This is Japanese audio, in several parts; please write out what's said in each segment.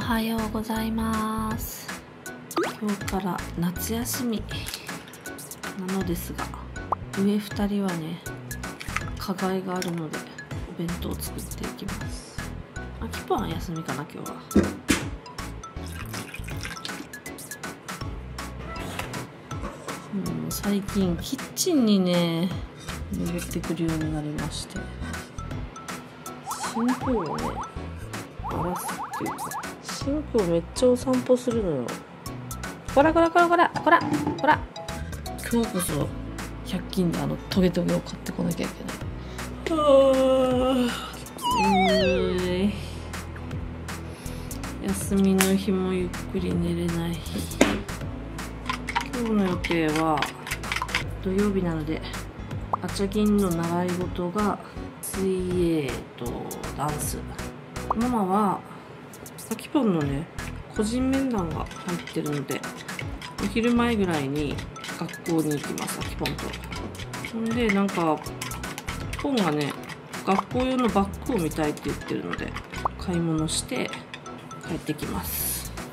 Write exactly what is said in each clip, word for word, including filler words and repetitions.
はようございます。今日から夏休みなのですが、上ふたりはね課外があるのでお弁当を作っていきます。あきぽんは休みかな今日は。うん、最近キッチンにね登ってくるようになりまして、シンクをね荒らすっていうか、シンクをめっちゃお散歩するのよ。こらこらこらこらこらこら、今日こそひゃく均であのトゲトゲを買ってこなきゃいけない。はーい、休みの日もゆっくり寝れない。今日の予定は土曜日なので、あちゃぎんの習い事が水泳とダンス。ママはあきぽんのね個人面談が入ってるので、お昼前ぐらいに学校に行きます。あきぽんと。ほんでなんかポンがね学校用のバッグを見たいって言ってるので、買い物して帰ってきます。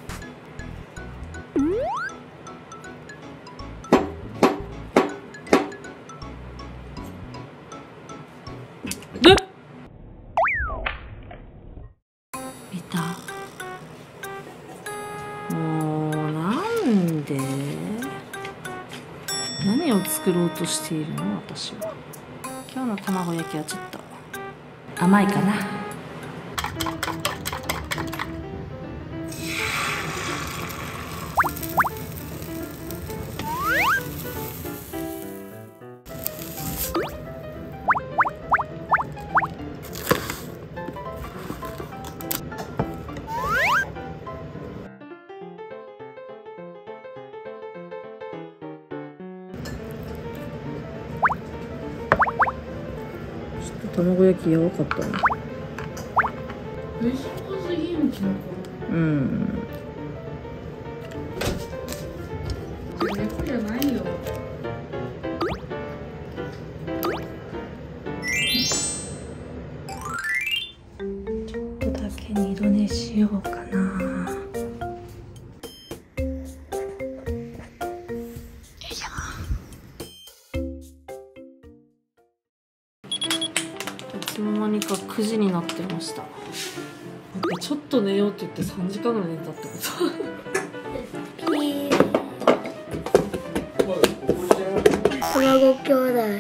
見た？もうなんで？何を作ろうとしているの私は。今日の卵焼きはちょっと甘いかな。卵焼きやばかったね。うん。 猫じゃないよ。 ちょっとだけ二度寝しようかな。いつの間にかくじになってました。ちょっと寝ようって言ってさんじかんぐらい寝たってこと卵兄弟。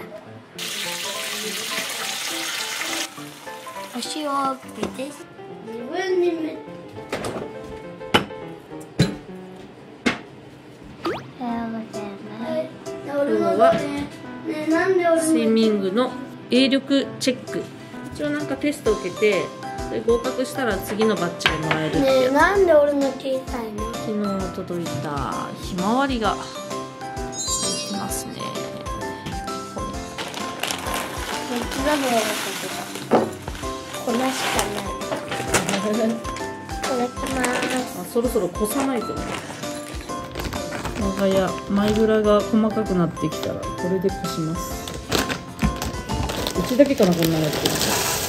お塩です。自分にめ。おはようございます。 今日はスイミングの泳力チェック。一応なんかテストを受けて、で合格したら次のバッジがもらえるってねえ、 やつ。 なんで俺の小さいの？ 昨日届いたひまわりが入ってますね。ここにめっちゃダメだったけど、粉しかない。いただきます。 あ、そろそろこさないと。我が家前蔵が細かくなってきたらこれでこします。うちだけかな、こんなのやってる。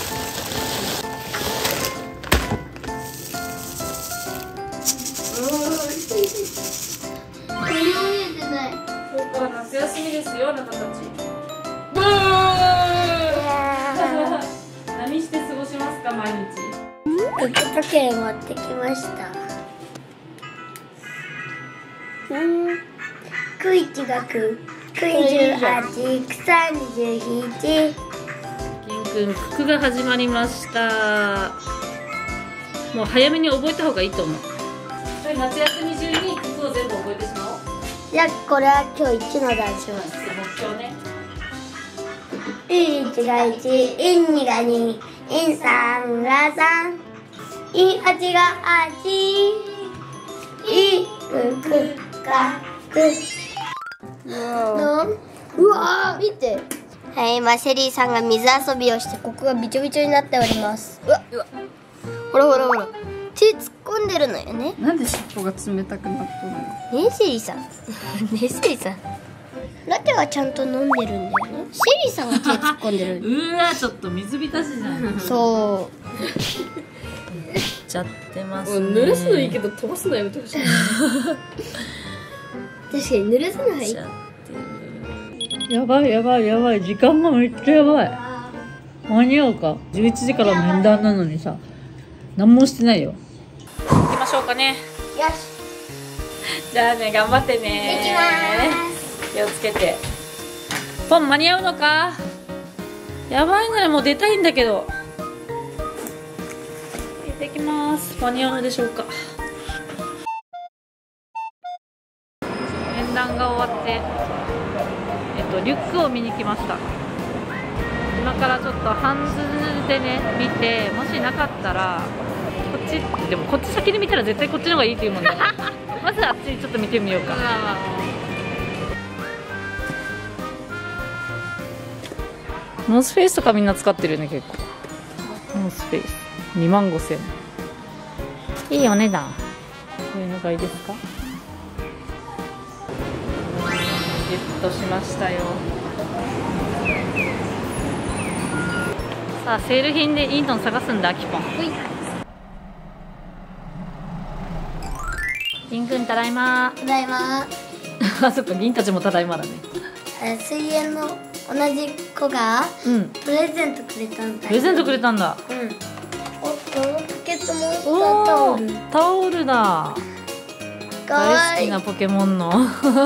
夏休みですよ、あなたたち。ブー何して過ごしますか、毎日。 クック時計持ってきました。うん。くいちがく、くいじゅうはち、くさんじゅういち。 ケンくん、九九が始まりました。もう早めに覚えた方がいいと思う。それ夏休み中に九九を全部覚えてしまおう。 じゃあこれは今日いちの出します。 目標ね。 いちがいち、いにがに、いさんがさん、いはちがはち、いくくがく。うわー、見て。はい、今シェリーさんが水遊びをしてここがびちょびちょになっております。うわ、うわ、ほらほらほら、手突っ込んでるのよね。 なんで尻尾が冷たくなっとるの？ ねえシェリーさん。ねえシェリーさん。ラテはちゃんと飲んでるんだよね。シェリーさんが手突っ込んでる。 うわ、ちょっと水浸しじゃん。 そう。 ちゃってますね。 濡らすのいいけど飛ばすのやめてほしい。 確かに濡らすのはいい。 やばいやばいやばい、時間がめっちゃやばい。間に合うか。じゅういちじから面談なのにさ、何もしてないよ。行きましょうかね。 よし。 じゃあね、頑張ってね。 行きます。 気をつけて。ポン間に合うのか。やばいのよ、もう出たいんだけど。行ってきます。間に合うのでしょうか。面談が終わって、えっとリュックを見に来ました。今からちょっとハンズでね見て、もしなかったらこっち、でもこっち先に見たら絶対こっちの方がいいっていうもんね。まずあっちにちょっと見てみようか。ノースフェイスとかみんな使ってるよね、結構。ノースフェイスにまんごせんえん、いいお値段。こういうのがいいですか。ゲットしましたよ。さあ、セール品でいいの探すんだ、キポン。銀くんただいま。 ただいま。 あ、そっか、銀たちもただいまだね。 え水泳の同じ子がうん、 プレゼントくれたんだよ。 プレゼントくれたんだ。 うん。おっと、ポケットモンスターおタオル。 ー、タオルだ。 かわいい。 大好きなポケモンの。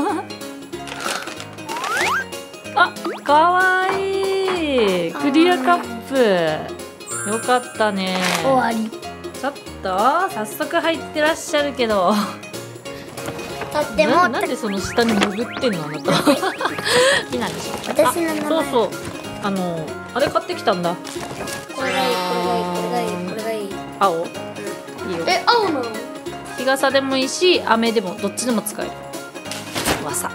あ、かわいい。クリアカップ。よかったね。 終わり。 ちょっと早速入ってらっしゃるけど。 とってもななんでその下に潜ってんの、あなた。好きなんでしょ。 私の名前。 そうそう。あのあれ買ってきたんだ。 これがいい、これがいい、これがいい、これがいい。 青。いいよ。 え、青なの？ 日傘でもいいし、雨でもどっちでも使える。わさ。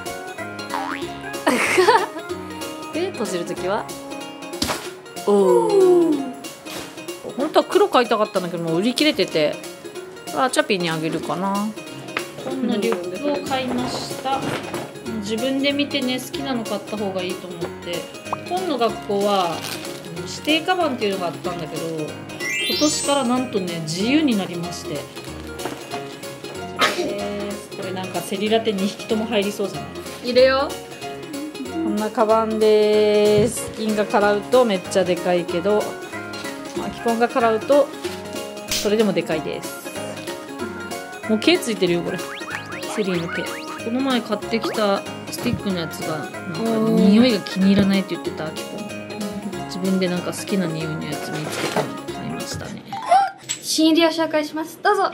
で閉じるときは。おお。本当は黒買いたかったんだけど、もう売り切れてて。あ、チャピーにあげるかな。こんなリュックを買いました。自分で見てね、好きなの買った方がいいと思って。本の学校は指定カバンっていうのがあったんだけど、今年からなんとね自由になりまして。これです。これなんかセリラテにひきとも入りそうじゃない？ 入れよこんなカバンです。銀がからうとめっちゃでかいけど、まあ、キポンがからうとそれでもでかいです。もう毛ついてるよこれ。セリーの毛。この前買ってきたスティックのやつがなんか匂いが気に入らないって言ってたキポン。自分でなんか好きな匂いのやつ見つけたので買いましたね。 新入りを紹介します。どうぞ。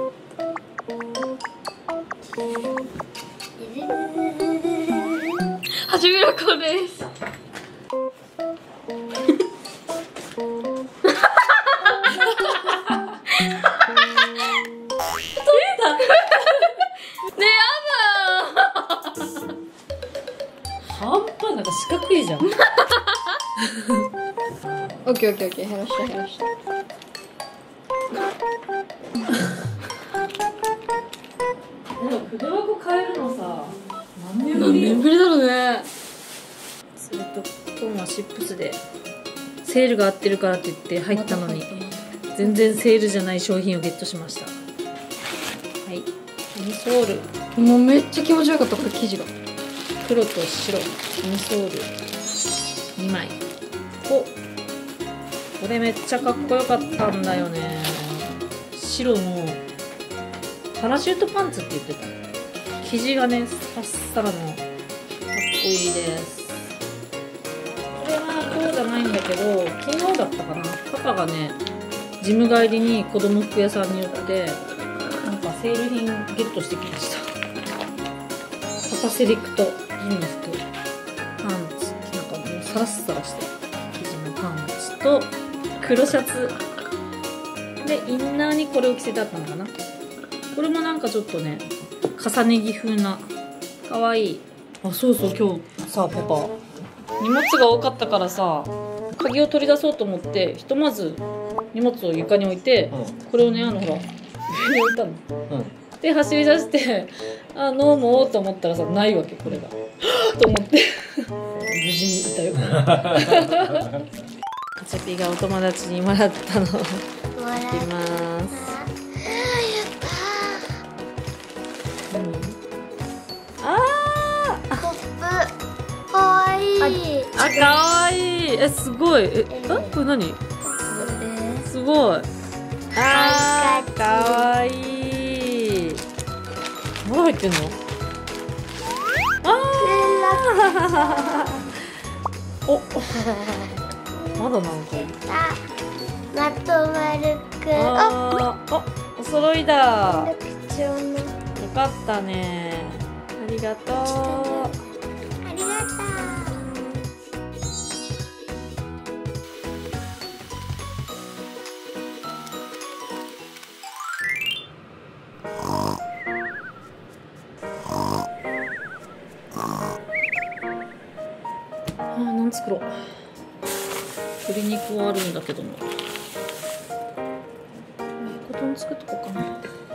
はじめの子です。ね、やだ。 半端なんか四角いじゃん。 オッケーオッケーオッケー、減らした減らした。 でも筆箱変えるのさ、何年ぶ何り？ 年ぶりだろうね。 それとポンはシップスでセールが合ってるからって言って入ったのに全然セールじゃない商品をゲットしました。はい、インソール。 もうめっちゃ気持ちよかったこれ生地が。 黒と白、インソールにまい。お、これめっちゃかっこよかったんだよね。白のパラシュートパンツって言ってた。生地がねサッサラのかっこいいです。これはこうじゃないんだけど、昨日だったかな、パパがねジム帰りに子供服屋さんに寄ってなんかセール品ゲットしてきました。パパセレクトジム服パンツ、なんかもうサラッサラしてる生地のパンツと黒シャツでインナーにこれを着せてあったのかな。これもなんかちょっとね重ね着風なかわいい。あ、そうそう、今日さパパ荷物が多かったからさ、鍵を取り出そうと思ってひとまず荷物を床に置いて、うん、これをねあのほら上に置いたの、うん、で走り出してあ飲もうと思ったらさないわけ、これがと思って無事にいたよ。 チャピがお友達にもらったのをもらっいきます。あたコップかわいい。 ーあ、かわいい。え、すごい。え、あ、これ何？すごい。あー、かわいい。まだ入ってんの？あー。お、まだなんか。 まとまるくん。あ、 あー、あ、お揃いだ。 貴重な。 よかったね。ありがとう。 ありがとう。 あー、なん作ろう。鶏肉はあるんだけども。うどん作っとこうかな。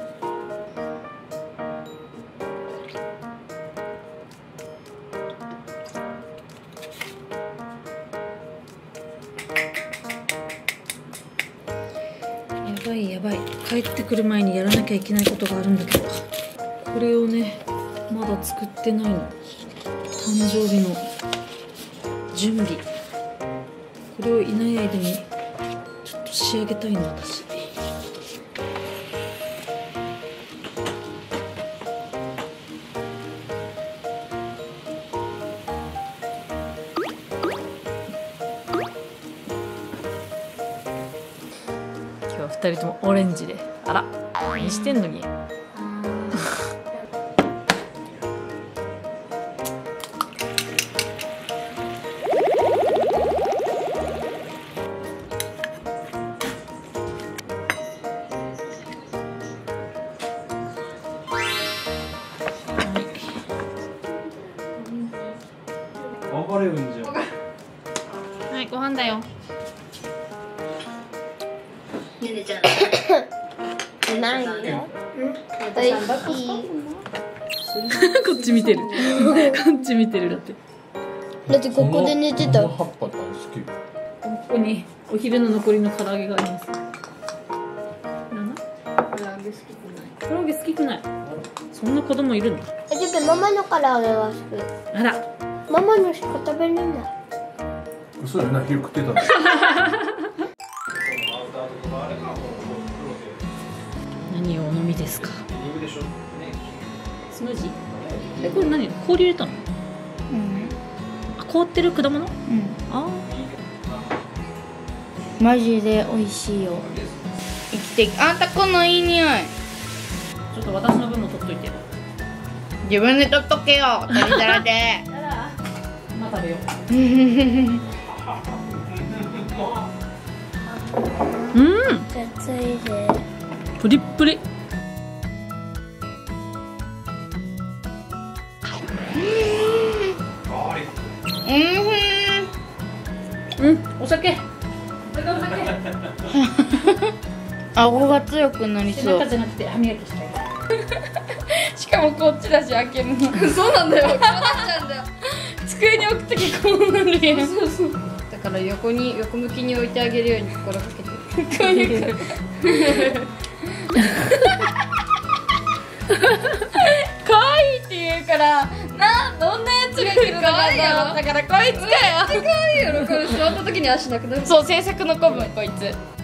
やばいやばい、帰ってくる前にやらなきゃいけないことがあるんだけど、これをねまだ作ってないの。誕生日の準備、これをいない間にちょっと仕上げたいの私。今日はふたりともオレンジで、あら何してんのに。 頑張れるんじゃん。 はい、ご飯だよ。 ないよ。おいしい。 こっち見てる。こっち見てるだって。 だってここで寝てた。 この葉っぱ大好き。 ここにお昼の残りの唐揚げがあります。なんだ？唐揚げ好きくない。唐揚げ好きくない。そんな子供いるの？ え、でもママの唐揚げが好き。 あら。 ママのしか食べれない。 嘘やな、昼食ってたの。 何をお飲みですか？スムージー？え、これ何？氷入れたの？ うん。 あ、凍ってる果物？ うん。 あマジで美味しいよ。生きていく。あんたこのいい匂い。 あ。ちょっと私の分も取っといて。 自分で取っとけよ。取り皿で。 まあ食べよう。うん。 じゃあついで。 プリップリ。うん、お酒。お酒お酒。 顎が強くなりそう中。じゃなくて歯磨きしたい。 しかもこっちだし開けるの。そうなんだよ。こうなっちゃうんだよ。机に置くときこうなるやん。そうそう。だから横に横向きに置いてあげるように心がけて。こういうか。可愛いって言うからな、どんなやつが来るのかなだからこいつかよ。可愛いよ。これ座った時に足なくなる。そう、制作の子分こいつ。